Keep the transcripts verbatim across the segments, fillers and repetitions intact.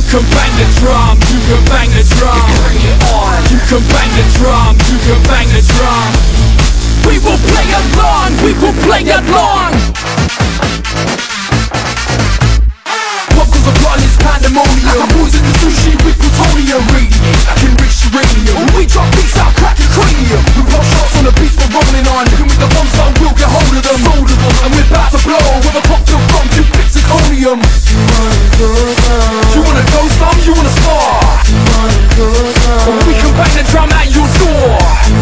can bang the drum, you can bang the drum. Bring it on. You can bang the drum, you can bang the drum. We will play along, we will play along. What goes upon is pandemonium. Who's in the sushi with plutonium? Radiate can reach uranium. When we drop beats out, crack your cranium. We pop shots on the beats we're rolling on. And with the bombs out, we'll get hold of them. Hold of them, and we're about to blow. With a cocktail from two bits of zirconium. You wanna go some, you wanna spar. We can bang the drum at your door.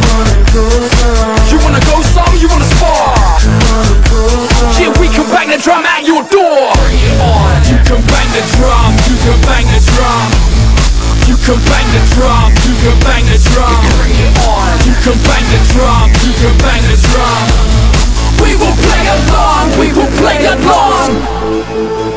You wanna go some, you wanna spar. Yeah, we can bang the drum at your door. Bring it on. You can bang the drum, you can bang the drum. You can bang the drum, you can bang the drum. Bring it on. You can bang the drum, you can bang the drum. We will play along, we will play along.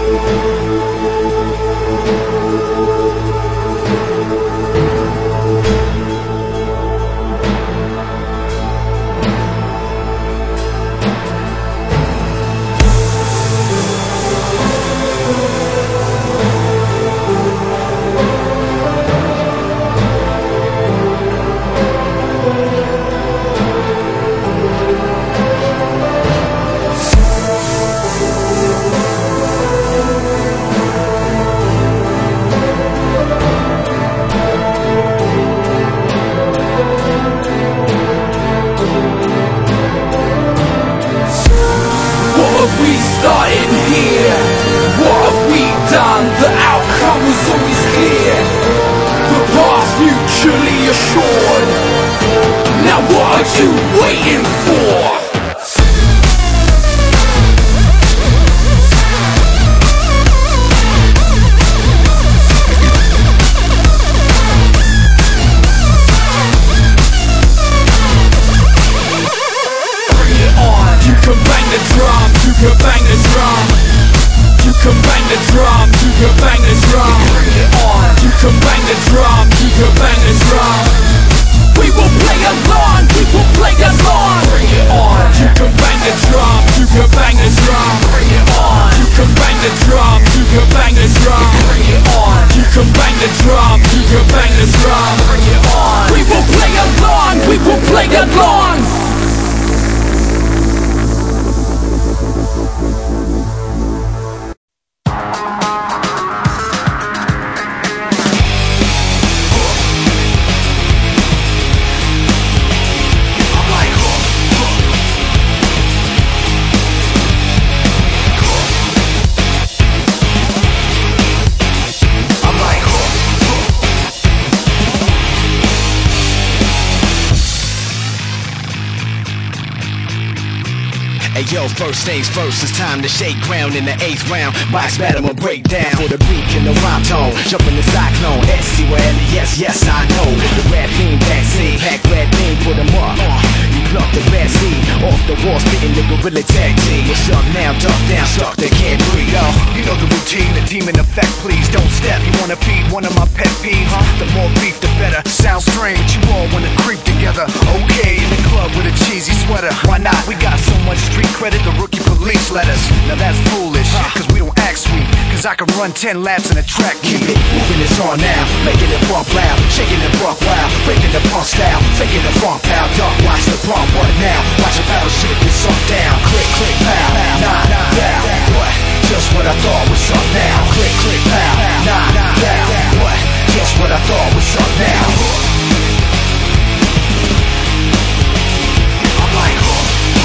Started here, what have we done? The outcome was always clear. The path mutually assured. Now what are you waiting for? You can bang the drum, you can bang the drum. You can bang the drum, you can bang the drum. Bring it on. You can bang the drum, you can bang the drum. We will play along, we will play along. Bring it on. You can bang the drum, you can bang the drum. Bring it on. You can bang the drum, you can bang the drum. Bring it on. You can bang the drum, you can bang the drum. Bring it on. We will play along, we will play along. Hey yo, first things first, it's time to shake ground in the eighth round. Box battle and break down for the beat and the rhyme tone. Jump in the cyclone, S C well, yes, yes, I know. The red beam backseat, pack red beam, put them up. Uh, you pluck the bad seed off the wall, spitting the gorilla tag team. What's up now, duck down, stuck, they can't breathe. Yo, you know the routine, the demon effect, please don't step. You wanna feed one of my pet peeves? Huh? The more beef, the better. Sounds strange, you all wanna creep together. Okay, in the club with a cheesy sweater. Why not? We got so much street credit, the rookie police let us. Now that's foolish, huh? Cause we don't act sweet. Cause I can run ten laps in a track. Keep it moving, it's on now. Making it bump loud, shaking it buck wild. Breaking the punk style, faking the funk pow. Duck, watch the pump, what now? Watch a battleship get sunk down. Click, click, pow, nah, down. What? Just what I thought was up now. Click, click, pow, nah, down. What? Just what I thought was up now. I'm like, huh.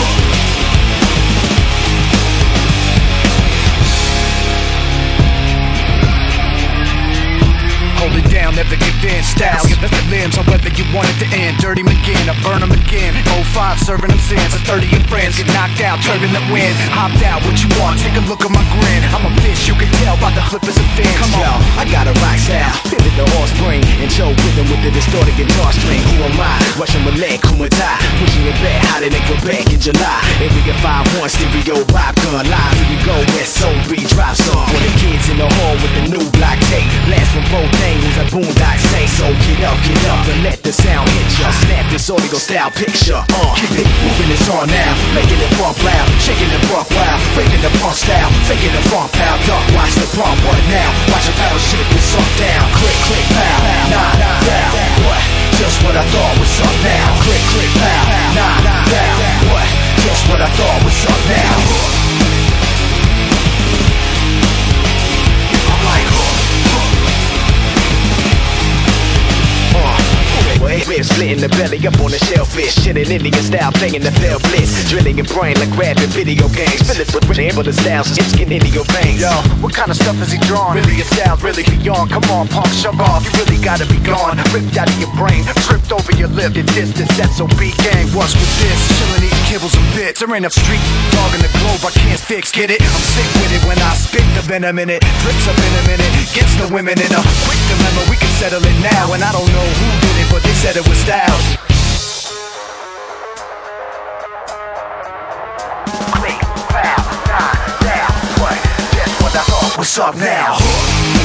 Hold it down, never give in. Style, you lift the limbs, however you want it to end. Dirty McGinn, I burn them again. oh five, serving them sins. A thirty and friends get knocked out, turbulent wind. Hopped out, what you want? Take a look at my grin. I'm a bitch, you can tell by the flippers and fins. Come on, yo, I got a rock style. Pivot the horse spring and Joe rhythm with the distorted guitar string. Who am I? Russian Malay, Kumata. Pushing it back, hotter than Quebec in July. Area five one, stereo, vibe gun live. Here we go, S O B drop song. For the kids in the hall with the new block tape. Blast from both angles, a boondock saints. So get up, get up and let the sound hit ya. Snap this audio style picture. Uh, keep it moving, it's on now. Making it bump loud, shaking the buck wild, breaking the punk style, faking the funk pow. Duck, watch the pump, what now? Watch a power shit get sunk down. Click, click, pow, nah, down. What? Just what I thought was up now. Click, click, pow, nah, down. What? Just what I thought was up now. I'm like, ribs split in the belly up on the shellfish. Shitting Indian style, playing the fell blitz. Drilling your brain like grabbing video games. Fill it with rich but the styles, it's getting into your veins. Yo, what kind of stuff is he drawing? Really your style, really beyond. Come on, punk, shove off. You really gotta be gone. Ripped out of your brain, tripped over your lip. Your distance, S O B gang. What's with this? Chillin', eating kibbles and bits. There ain't a street dog in the globe I can't fix. Get it? I'm sick with it when I spit the venom in it. Drips up in a minute, gets the women in a quick dilemma. We can settle it now, and I don't know who did it, but they said it was Styles. Click, pow, nah, down, what? That's what I thought was up now.